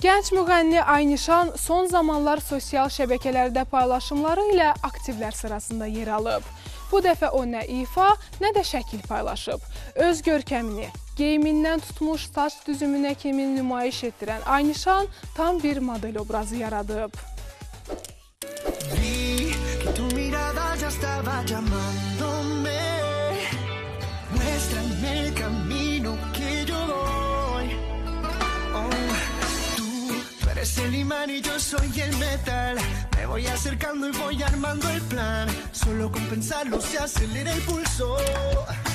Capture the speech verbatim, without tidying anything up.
Gənc müğənni Aynişan son zamanlar sosial şəbəkələrdə paylaşımları ilə aktivlər sırasında yer alıb. Bu dəfə o nə ifa, nə də şəkil paylaşıb. Öz görkəmini, geyimindən tutmuş saç düzümünə kimi nümayiş etdirən Aynişan tam bir model obrazı yaradıb. Es el imán y yo soy el metal. Me voy acercando y voy armando el plan. Solo con pensarlo se acelera el pulso.